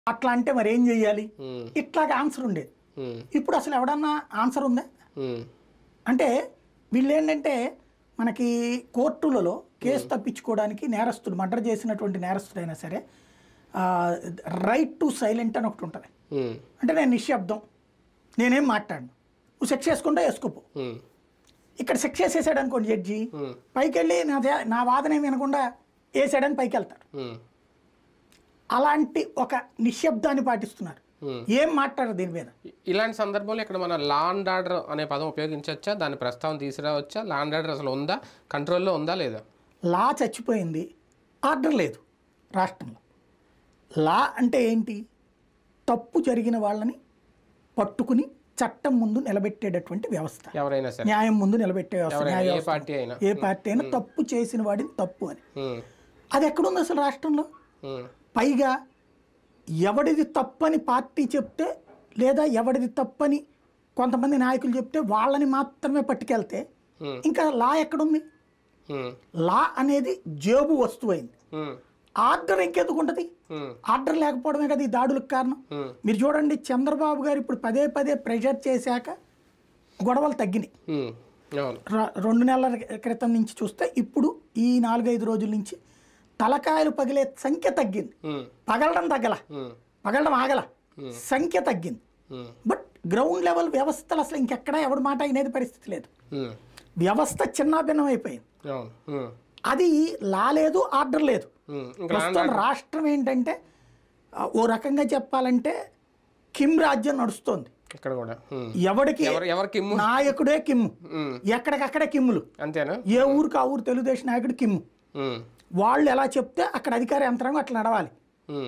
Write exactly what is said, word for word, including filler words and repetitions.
అట్లా అంటే మరి ఏం చేయాలి ఇట్లాగా ఆన్సర్ ఉండేది. ఇప్పుడు అసలు ఎవడన్నా ఆన్సర్ ఉందా అంటే వీళ్ళు ఏంటంటే మనకి కోర్టులలో కేసు తప్పించుకోవడానికి నేరస్తుడు మర్డర్ చేసినటువంటి నేరస్తుడైనా సరే రైట్ టు సైలెంట్ అని ఒకటి ఉంటుంది. అంటే నేను నిశ్శబ్దం, నేనేం మాట్లాడను, నువ్వు సెక్స్ చేసుకుంటా వేసుకోపో. ఇక్కడ సెక్స్ చేసేసాడు అనుకోండి జడ్జి, పైకి వెళ్ళి నా నా వాదన ఏమి వినకుండా వేసాడని పైకి వెళ్తాడు. అలాంటి ఒక నిశ్శబ్దాన్ని పాటిస్తున్నారు, ఏం మాట్లాడరు దీని మీద. ఇలాంటి సందర్భంలో ఇక్కడ మన లా అండ్ ఆర్డర్ అనే పదం ఉపయోగించవచ్చా, దాని ప్రస్తావన తీసుకురావచ్చా? లా అండ్ ఆర్డర్ అసలు ఉందా, కంట్రోల్లో ఉందా లేదా? లా చచ్చిపోయింది, ఆర్డర్ లేదు రాష్ట్రంలో. లా అంటే ఏంటి? తప్పు జరిగిన వాళ్ళని పట్టుకుని చట్టం ముందు నిలబెట్టేటటువంటి వ్యవస్థ, ఎవరైనా సరే న్యాయం ముందు నిలబెట్టే వ్యవస్థ. ఏ పార్టీ అయినా ఏ పార్టీ అయినా తప్పు చేసిన వాడిని తప్పు అని. అది ఎక్కడుంది అసలు రాష్ట్రంలో? పైగా ఎవడిది తప్పని పార్టీ చెప్తే లేదా ఎవడిది తప్పని కొంతమంది నాయకులు చెప్తే వాళ్ళని మాత్రమే పట్టుకెళ్తే ఇంకా లా ఎక్కడుంది? లా అనేది జేబు వస్తువు అయింది. ఆర్డర్ ఇంకెందుకు ఉంటుంది? ఆర్డర్ లేకపోవడమే కదా ఈ దాడులకు కారణం. మీరు చూడండి, చంద్రబాబు గారు ఇప్పుడు పదే పదే ప్రెషర్ చేశాక గొడవలు తగ్గినాయి. రెండు నెలల క్రితం నుంచి చూస్తే ఇప్పుడు ఈ నాలుగైదు రోజుల నుంచి తలకాయలు పగిలే సంఖ్య తగ్గింది. పగలడం తగ్గల, పగలడం ఆగల, సంఖ్య తగ్గింది. బట్ గ్రౌండ్ లెవెల్ వ్యవస్థలు అసలు ఇంకెక్కడా ఎవరి మాట అనేది పరిస్థితి లేదు. వ్యవస్థ చిన్నాభిన్నం అయిపోయింది. అది లా లేదు, ఆర్డర్ లేదు. ప్రస్తుతం రాష్ట్రం ఏంటంటే ఓ రకంగా చెప్పాలంటే కిమ్ రాజ్యం నడుస్తోంది. ఎవడికి నాయకుడే కిమ్ము, ఎక్కడికక్కడే కిమ్ములు. అంతేనా? ఏ ఊరికి ఆ ఊరు తెలుగుదేశం నాయకుడు కిమ్ము. వాళ్ళు ఎలా చెప్తే అక్కడ అధికార యంత్రాంగం అట్లా నడవాలి.